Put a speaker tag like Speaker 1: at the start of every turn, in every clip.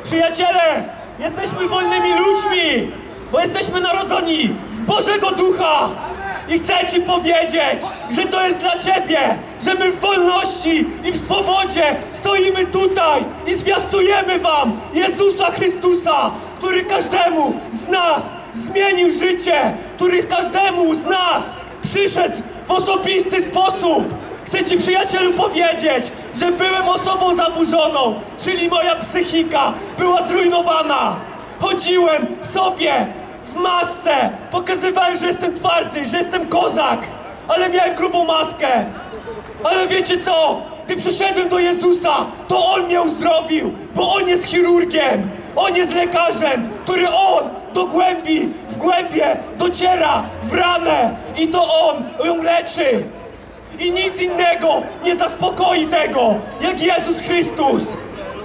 Speaker 1: Przyjaciele, jesteśmy wolnymi ludźmi, bo jesteśmy narodzeni z Bożego Ducha. I chcę Ci powiedzieć, że to jest dla Ciebie, że my w wolności i w swobodzie stoimy tutaj i zwiastujemy Wam Jezusa Chrystusa, który każdemu z nas zmienił życie, który każdemu z nas przyszedł w osobisty sposób. Chcę Ci, przyjacielu, powiedzieć, że byłem osobą zaburzoną, czyli moja psychika była zrujnowana. Chodziłem sobie w masce, pokazywałem, że jestem twardy, że jestem kozak, ale miałem grubą maskę. Ale wiecie co? Gdy przyszedłem do Jezusa, to On mnie uzdrowił, bo On jest chirurgiem, On jest lekarzem, który On do głębi, w głębie dociera w ranę i to On ją leczy. I nic innego nie zaspokoi tego, jak Jezus Chrystus.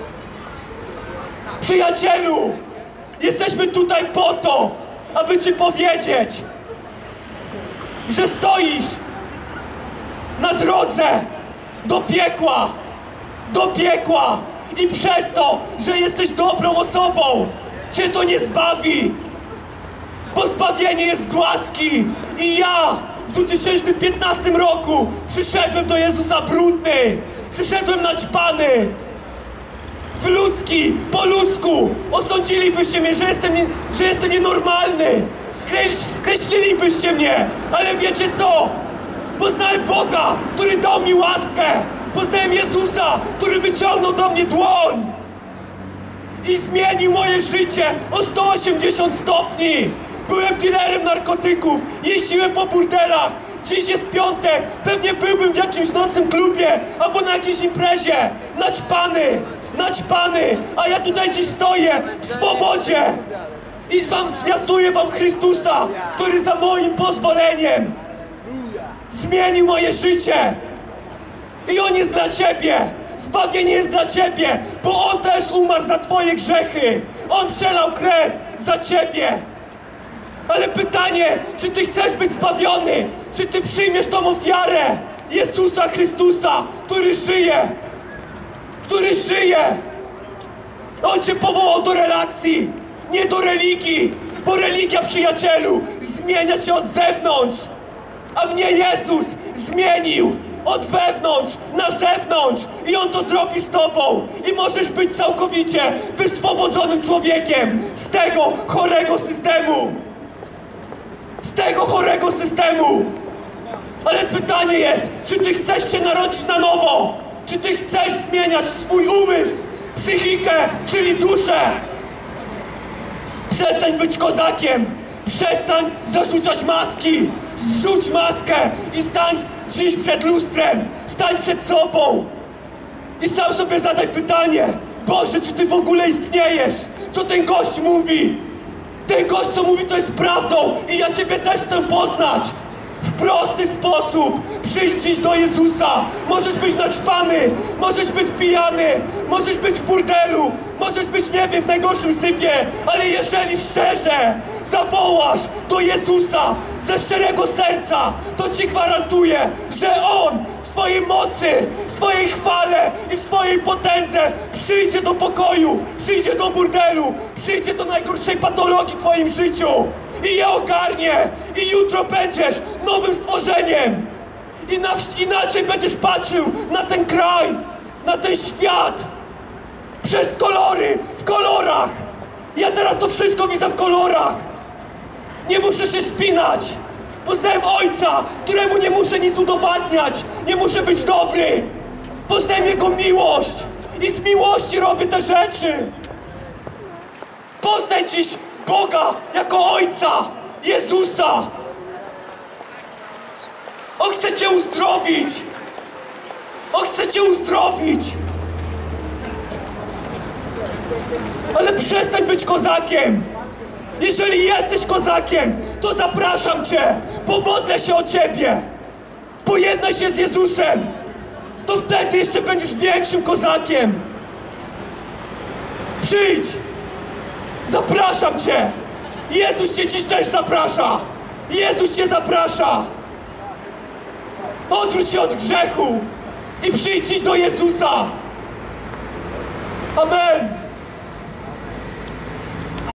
Speaker 1: Przyjacielu, jesteśmy tutaj po to, aby Ci powiedzieć, że stoisz na drodze do piekła i przez to, że jesteś dobrą osobą, Cię to nie zbawi, bo zbawienie jest z łaski. I ja w 2015 roku przyszedłem do Jezusa brudny, przyszedłem naćpany, po ludzku. Osądzilibyście mnie, że jestem nienormalny, skreślilibyście mnie, ale wiecie co? Poznałem Boga, który dał mi łaskę, poznałem Jezusa, który wyciągnął do mnie dłoń i zmienił moje życie o 180 stopni. Byłem dealerem narkotyków, jeździłem po burdelach. Dziś jest piątek, pewnie byłbym w jakimś nocnym klubie albo na jakiejś imprezie. Naćpany, a ja tutaj dziś stoję w swobodzie i zwiastuję Wam Chrystusa, który za moim pozwoleniem zmienił moje życie. I On jest dla Ciebie. Zbawienie jest dla Ciebie, bo On też umarł za Twoje grzechy. On przelał krew za Ciebie. Ale pytanie, czy Ty chcesz być zbawiony? Czy Ty przyjmiesz tą ofiarę Jezusa Chrystusa, który żyje? On Cię powołał do relacji, nie do religii, bo religia, przyjacielu, zmienia się od zewnątrz, a mnie Jezus zmienił od wewnątrz na zewnątrz i On to zrobi z Tobą i możesz być całkowicie wyswobodzonym człowiekiem z tego chorego systemu. Ale pytanie jest, czy Ty chcesz się narodzić na nowo? Czy Ty chcesz zmieniać swój umysł, psychikę, czyli duszę? Przestań być kozakiem, przestań zarzucać maski, zrzuć maskę i stań dziś przed lustrem, stań przed sobą i sam sobie zadaj pytanie: Boże, czy Ty w ogóle istniejesz? Co ten gość mówi? Ten gość, co mówi, to jest prawdą i ja Ciebie też chcę poznać. W prosty sposób przyjdź dziś do Jezusa. Możesz być naćpany, możesz być pijany, możesz być w burdelu, możesz być, nie wiem, w najgorszym syfie, ale jeżeli szczerze zawołasz do Jezusa ze szczerego serca, to Ci gwarantuję, że On w swojej mocy, w swojej chwale i w swojej potędze przyjdzie do pokoju, przyjdzie do burdelu, przyjdzie do najgorszej patologii w Twoim życiu i je ogarnie i jutro będziesz nowym stworzeniem. Inaczej będziesz patrzył na ten kraj, na ten świat przez kolory, w kolorach. Ja teraz to wszystko widzę w kolorach. Nie muszę się spinać. Poznałem Ojca, któremu nie muszę nic udowadniać. Nie muszę być dobry. Poznałem Jego miłość i z miłości robię te rzeczy. Poznaj dziś Boga jako Ojca, Jezusa. On chce Cię uzdrowić. On chce Cię uzdrowić. Ale przestań być kozakiem. Jeżeli jesteś kozakiem, to zapraszam Cię. Pomodlę się o Ciebie. Pojednaj się z Jezusem. To wtedy jeszcze będziesz większym kozakiem. Przyjdź. Zapraszam Cię. Jezus Cię dziś też zaprasza. Jezus Cię zaprasza. Odwróć się od grzechu i przyjdź dziś do Jezusa. Amen.